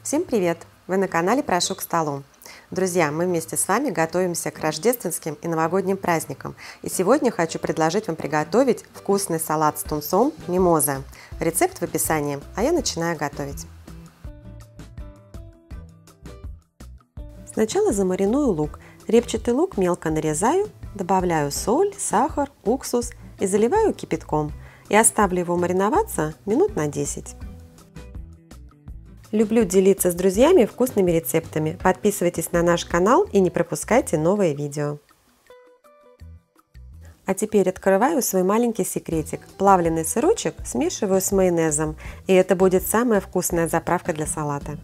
Всем привет! Вы на канале «Прошу к столу». Друзья, мы вместе с вами готовимся к рождественским и новогодним праздникам. И сегодня хочу предложить вам приготовить вкусный салат с тунцом мимоза. Рецепт в описании, а я начинаю готовить. Сначала замариную лук. Репчатый лук мелко нарезаю, добавляю соль, сахар, уксус и заливаю кипятком. И оставлю его мариноваться минут на 10. Люблю делиться с друзьями вкусными рецептами. Подписывайтесь на наш канал и не пропускайте новые видео. А теперь открываю свой маленький секретик. Плавленый сырочек смешиваю с майонезом, и это будет самая вкусная заправка для салата.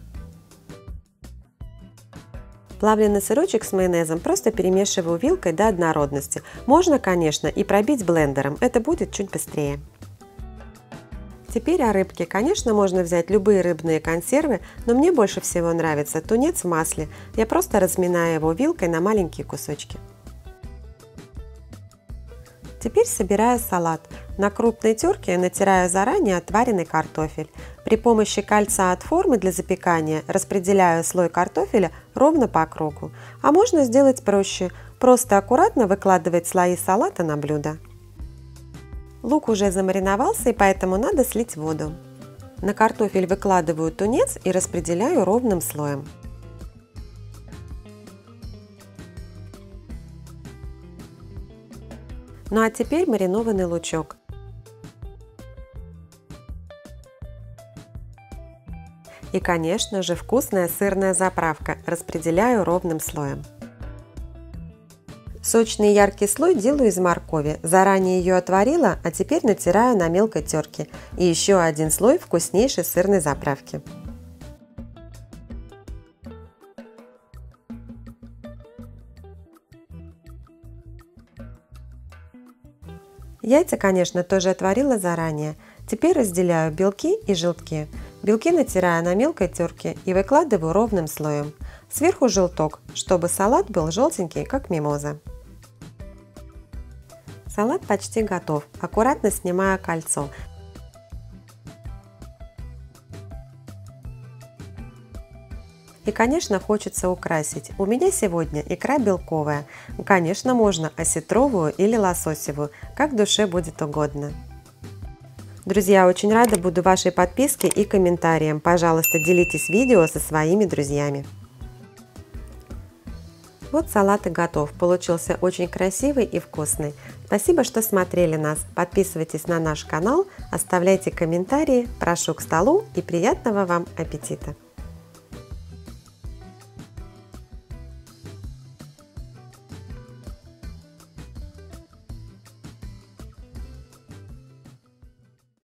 Плавленый сырочек с майонезом просто перемешиваю вилкой до однородности. Можно, конечно, и пробить блендером, это будет чуть быстрее. Теперь о рыбке. Конечно, можно взять любые рыбные консервы, но мне больше всего нравится тунец в масле. Я просто разминаю его вилкой на маленькие кусочки. Теперь собираю салат. На крупной терке натираю заранее отваренный картофель. При помощи кольца от формы для запекания распределяю слой картофеля ровно по кругу. А можно сделать проще. Просто аккуратно выкладывать слои салата на блюдо. Лук уже замариновался, и поэтому надо слить воду. На картофель выкладываю тунец и распределяю ровным слоем. Ну а теперь маринованный лучок. И, конечно же, вкусная сырная заправка. Распределяю ровным слоем. Сочный яркий слой делаю из моркови. Заранее ее отварила, а теперь натираю на мелкой терке. И еще один слой вкуснейшей сырной заправки. Яйца, конечно, тоже отварила заранее. Теперь разделяю белки и желтки. Белки натираю на мелкой терке и выкладываю ровным слоем. Сверху желток, чтобы салат был желтенький, как мимоза. Салат почти готов. Аккуратно снимаю кольцо. И, конечно, хочется украсить. У меня сегодня икра белковая. Конечно, можно осетровую или лососевую, как душе будет угодно. Друзья, очень рада буду вашей подписке и комментариям. Пожалуйста, делитесь видео со своими друзьями. Вот салат и готов. Получился очень красивый и вкусный. Спасибо, что смотрели нас. Подписывайтесь на наш канал, оставляйте комментарии. Прошу к столу и приятного вам аппетита!